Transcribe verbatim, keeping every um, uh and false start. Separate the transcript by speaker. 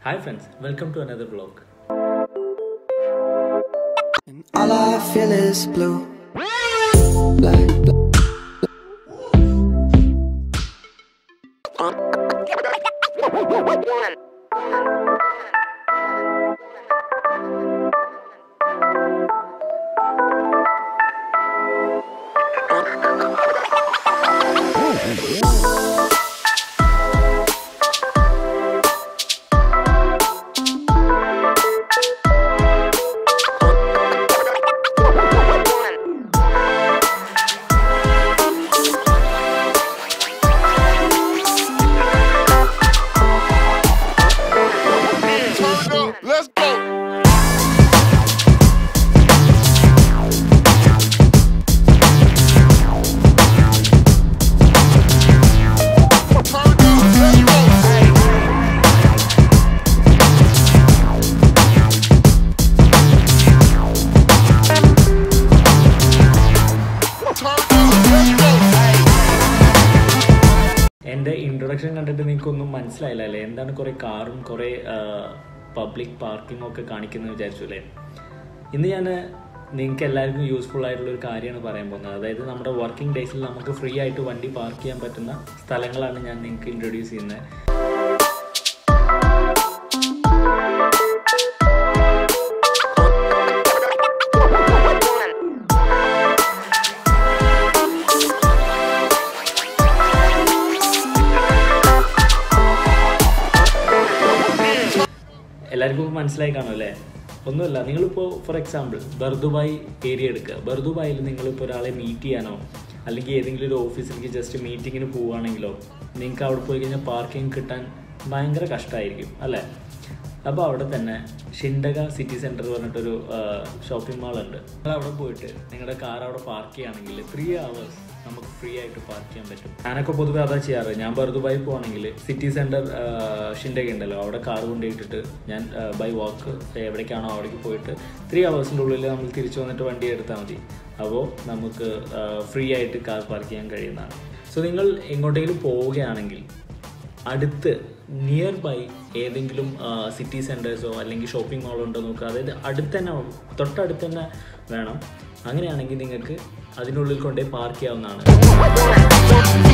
Speaker 1: Hi friends, welcome to another vlog.
Speaker 2: And all I feel is blue. Black, black.
Speaker 1: എൻ്റെ introduction കണ്ടിട്ട് നിങ്ങൾക്കൊന്നും മനസ്സിലായില്ല അല്ലേ? എന്താണ് കുറേ കാറും കുറേ പബ്ലിക് പാർക്കിങ്ങും ഒക്കെ കാണിക്കുന്നത് വിചാരിച്ചു അല്ലേ? ഇന്ന് ഞാൻ നിങ്ങൾക്ക് എല്ലാവർക്കും യൂസ്ഫുൾ ആയിട്ടുള്ളൊരു കാര്യമാണ് പറയാൻ പോകുന്നത്. അതായത് നമ്മുടെ വർക്കിംഗ് ഡേയ്സിൽ നമുക്ക് ഫ്രീ ആയിട്ട് വണ്ടി പാർക്ക് ചെയ്യാൻ പറ്റുന്ന സ്ഥലങ്ങളാണ് ഞാൻ നിങ്ങൾക്ക് ഇൻട്രൊഡ്യൂസ് ചെയ്യുന്നത്. എല്ലാവർക്കും മനസ്സിലായി കാണും അല്ലേ? ഒന്നുമില്ല, നിങ്ങളിപ്പോൾ ഫോർ എക്സാമ്പിൾ ബർദുബായ് ഏരിയ എടുക്കുക. ബർദുബായിൽ നിങ്ങളിപ്പോൾ ഒരാളെ മീറ്റ് ചെയ്യാനോ അല്ലെങ്കിൽ ഏതെങ്കിലും ഒരു ഓഫീസിലേക്ക് ജസ്റ്റ് മീറ്റിങ്ങിന് പോവുകയാണെങ്കിലോ നിങ്ങൾക്ക് അവിടെ പോയി കഴിഞ്ഞാൽ പാർക്കിംഗ് കിട്ടാൻ ഭയങ്കര കഷ്ടമായിരിക്കും അല്ലേ? അപ്പോൾ അവിടെ തന്നെ ഷിൻഡഗ സിറ്റി സെൻറ്റർ പറഞ്ഞിട്ടൊരു ഷോപ്പിംഗ് മാളുണ്ട്. നിങ്ങൾ അവിടെ പോയിട്ട് നിങ്ങളുടെ കാർ അവിടെ പാർക്ക് ചെയ്യുകയാണെങ്കിൽ ത്രീ അവേഴ്സ് നമുക്ക് ഫ്രീ ആയിട്ട് പാർക്ക് ചെയ്യാൻ പറ്റും. ഞാനൊക്കെ പൊതുവെ അതാ ചെയ്യാറ്. ഞാൻ ബർദുബായി പോകണമെങ്കിൽ സിറ്റി സെൻറ്റർ ഷിൻഡഗ ഉണ്ടല്ലോ, അവിടെ കാർ കൊണ്ടുപോയിട്ടിട്ട് ഞാൻ ബൈ വാക്ക് എവിടേക്കാണോ അവിടേക്ക് പോയിട്ട് ത്രീ അവേഴ്സിൻ്റെ ഉള്ളിൽ നമ്മൾ തിരിച്ചു വന്നിട്ട് വണ്ടി എടുത്താൽ മതി. അപ്പോൾ നമുക്ക് ഫ്രീ ആയിട്ട് കാർ പാർക്ക് ചെയ്യാൻ കഴിയുന്നതാണ്. സോ നിങ്ങൾ എങ്ങോട്ടെങ്കിലും പോവുകയാണെങ്കിൽ അടുത്ത് നിയർ ബൈ ഏതെങ്കിലും സിറ്റി സെൻറ്റേഴ്സോ അല്ലെങ്കിൽ ഷോപ്പിംഗ് മാളോ ഉണ്ടോ നോക്കുക. അതായത് അടുത്ത് തന്നെ, തൊട്ടടുത്ത് തന്നെ വേണം. അങ്ങനെയാണെങ്കിൽ നിങ്ങൾക്ക് അതിനുള്ളിൽ കൊണ്ടേ പാർക്ക് ചെയ്യാവുന്നതാണ്.